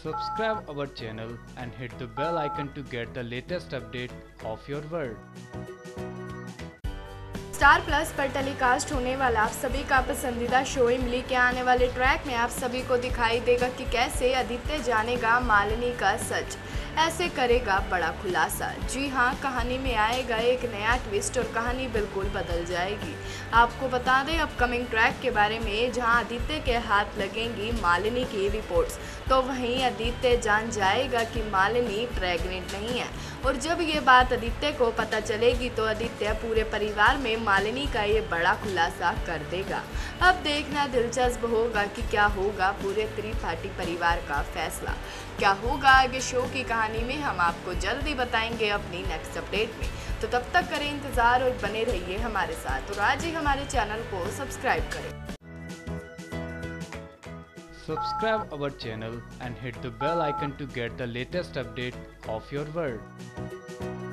Subscribe our channel and hit the bell icon to get the latest update of your world. Star plus पर telecast होने वाला आप सभी का पसंदीदा शो इमली के आने वाले ट्रैक में आप सभी को दिखाई देगा कि कैसे आदित्य जानेगा मालिनी का सच, ऐसे करेगा बड़ा खुलासा। जी हाँ, कहानी में आएगा एक नया ट्विस्ट और कहानी बिल्कुल बदल जाएगी। आपको बता दें अपकमिंग ट्रैक के बारे में, जहां आदित्य के हाथ लगेंगी मालिनी की रिपोर्ट्स, तो वहीं आदित्य जान जाएगा कि मालिनी प्रेग्नेंट नहीं है। और जब ये बात आदित्य को पता चलेगी तो आदित्य पूरे परिवार में मालिनी का ये बड़ा खुलासा कर देगा। अब देखना दिलचस्प होगा कि क्या होगा पूरे त्रिपाठी परिवार का फैसला। क्या होगा आगे शो की कहानी में, हम आपको जल्दी बताएंगे अपनी नेक्स्ट अपडेट में। तो तब तक करें इंतज़ार और बने रहिए हमारे साथ, और आज ही हमारे चैनल को सब्सक्राइब करें। Subscribe our channel and hit the bell icon to get the latest update of your world.